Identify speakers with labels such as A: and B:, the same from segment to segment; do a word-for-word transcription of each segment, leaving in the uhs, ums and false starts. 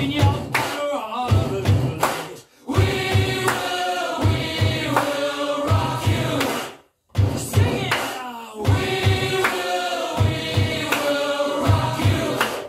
A: in your better all of it. We will, we will rock you. Sing it now. We will, we will rock you.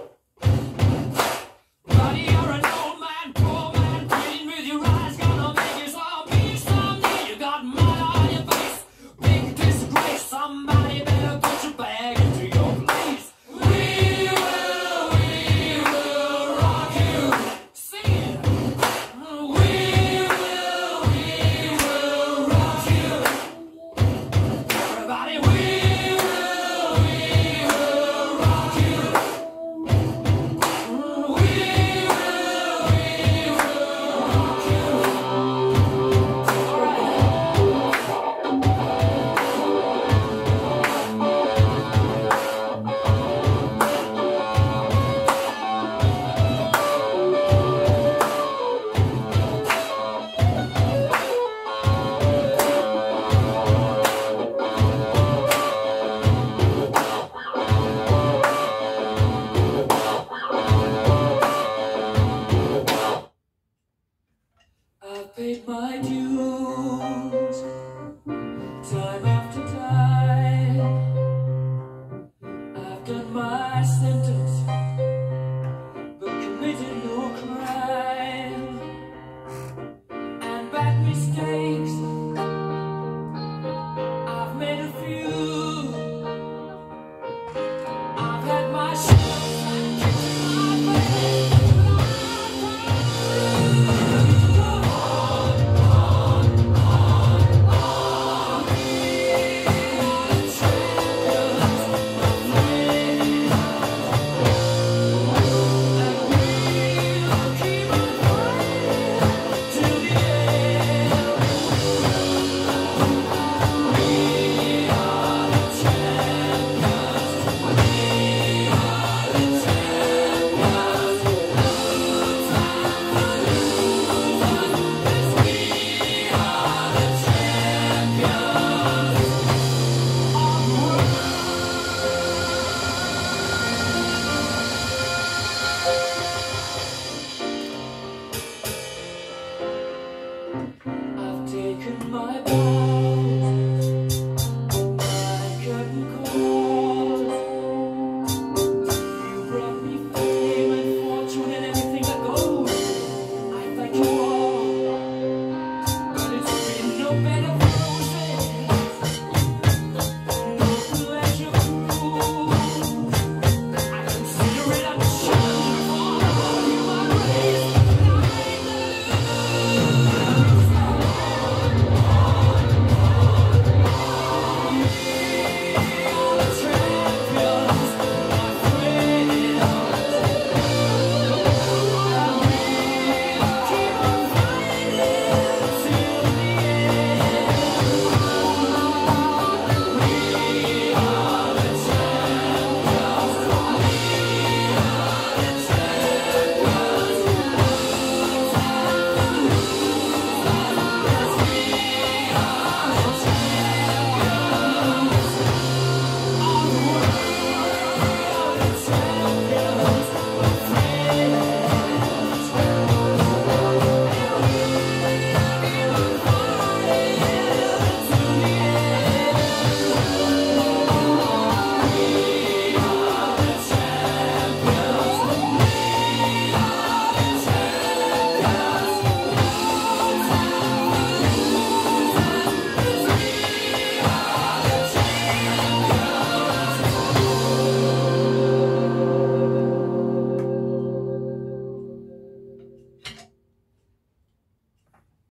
A: Buddy, you're an old man, poor man, pleading with your eyes, gonna make you zombie someday. You got mud on your face, big disgrace. Somebody better put your bag into your place. We will, we will rock you. Sing it. We will, we will rock you. Everybody, we will, we will rock you. We will, we will rock you. All right. I paid my dues.